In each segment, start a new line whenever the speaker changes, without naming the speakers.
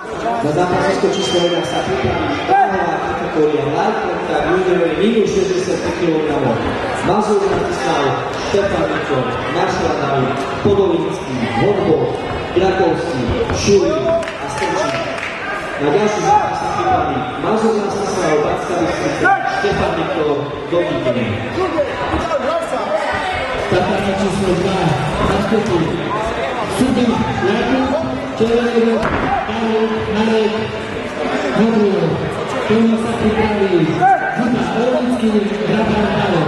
Na zápasisko číslo 1 sa pripraví váhová kategória Light kontra junior minus 65 kg. Mazur Bratislav, Štefan Mikl, Maršal David, Podolínský, Hodbo, Grakovský, Šulín a Strčík. Na ďalší zápas sa pripraví Mazur Bratislav, Banská Bystrica, Štefan Mikl, Dominik.
Zápasník číslo 2 nastupí Sudin Jakub, Červený Pavel Marek Hodril. Tomu sa pripraví Zuba Orlický, Raban Halek.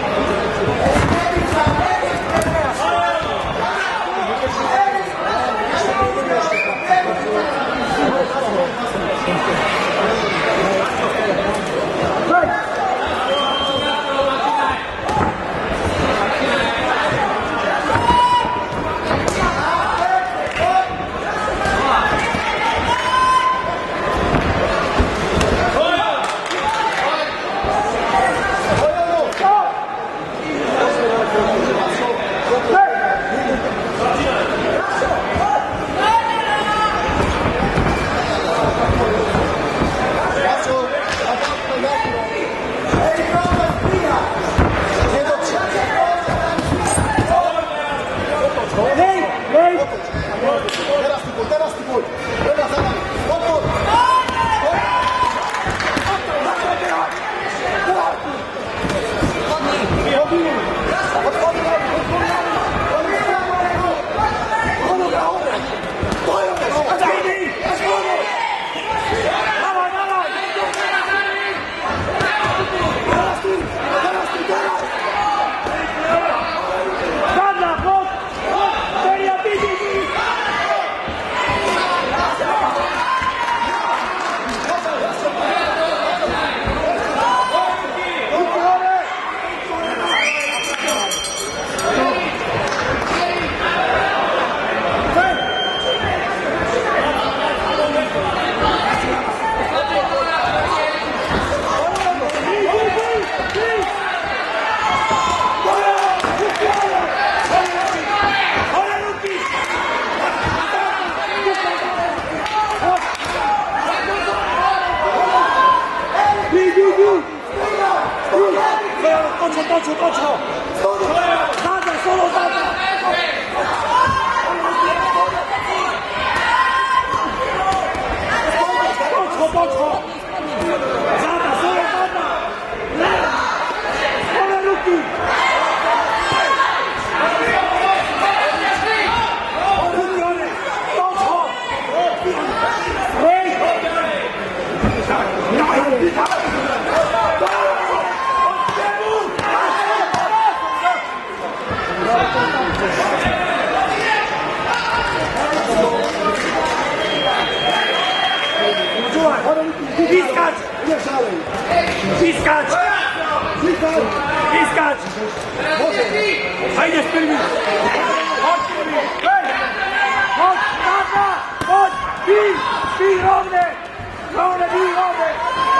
Točo! Záda, solo záda! Točo! Záda, solo záda! Dole ruky! Točo! Hej! Piskać! Piskać! Piskać! Hajde prvý! Chodź prvý! Chodź! Tata! Chodź! Bij rovne! Rovne, bij rovne!